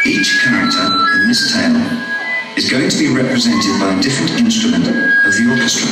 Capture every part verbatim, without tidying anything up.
Each character in this tale is going to be represented by a different instrument of the orchestra.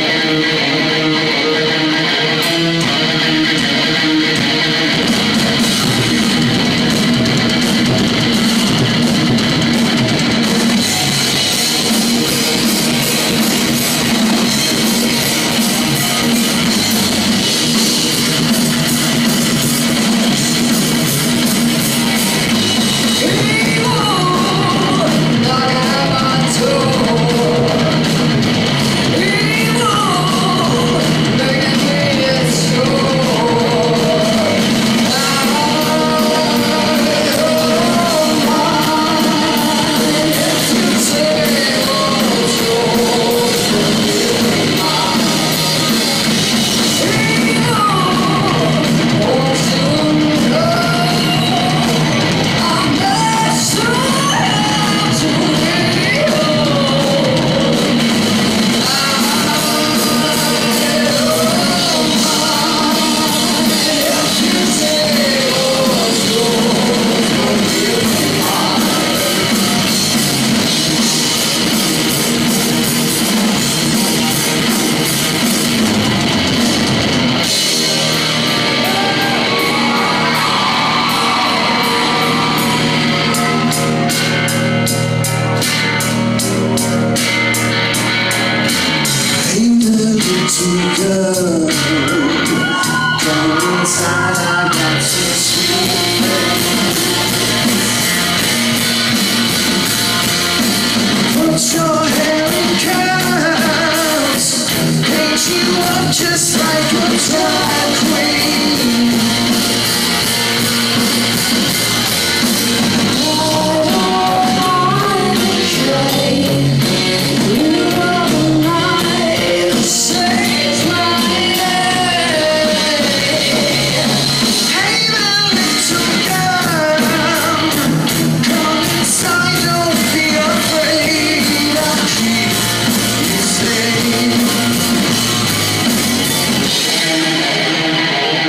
Just like a drag queen. Oh, okay. You are the light that saves my day. Hey, my little girl, come inside, don't be afraid. I'll keep you safe.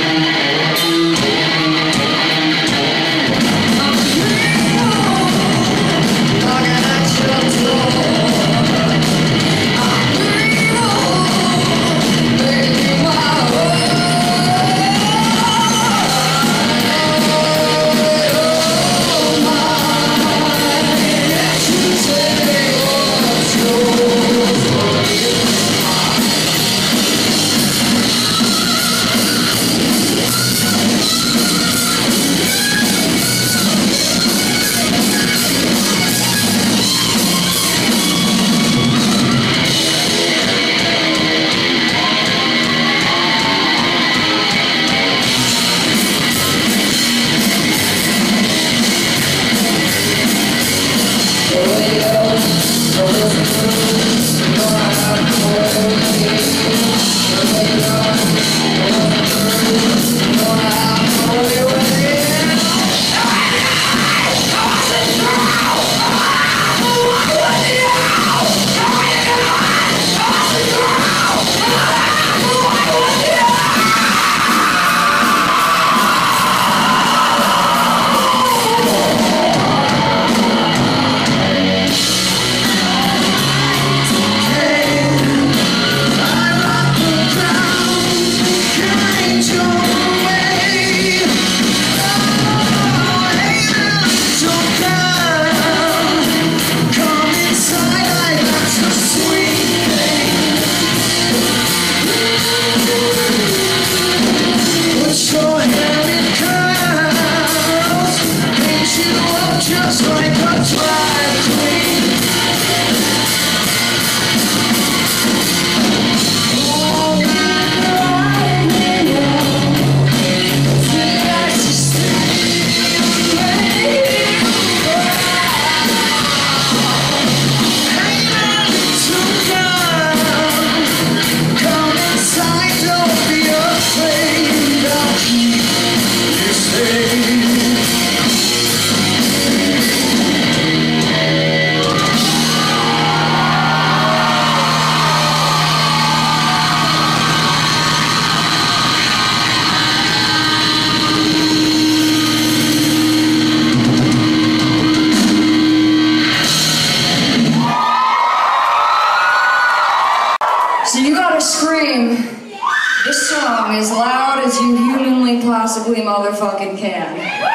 possibly motherfucking can.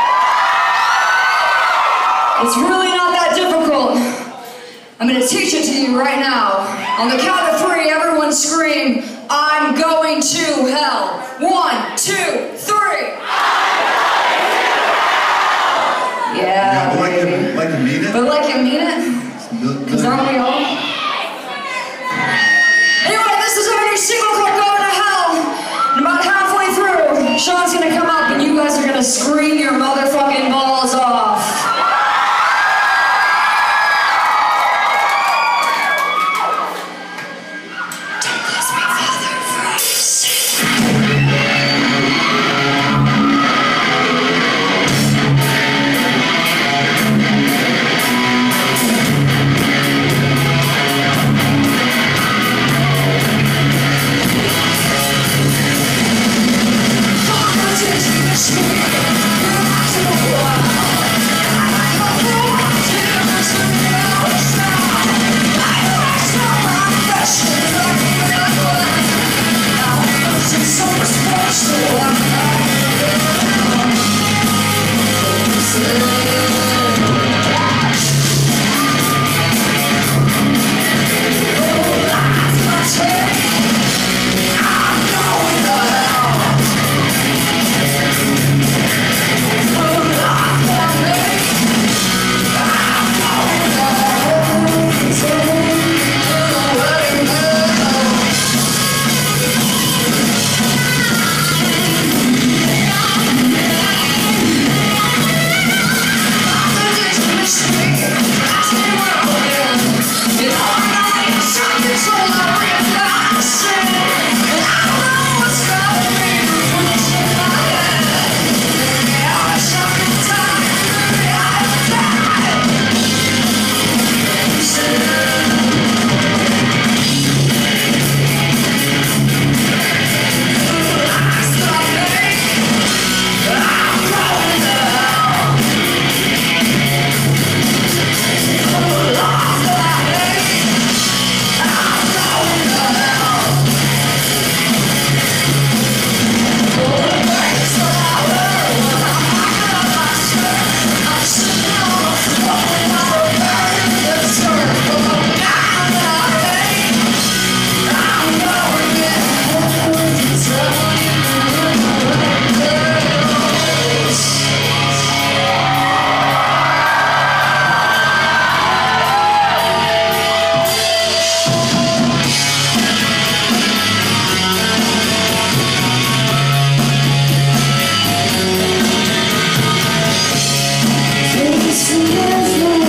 It's really not that difficult. I'm gonna teach it to you right now. On the count of three, everyone scream, I'm going to hell. One, two, three. Yeah, Yeah, but like you, like you mean it? But like you mean it? Because aren't we all? Anyway, this is our new single called Going to Hell. And about halfway through, Sean's gonna come up and you guys are gonna scream your motherfucking balls off. Face to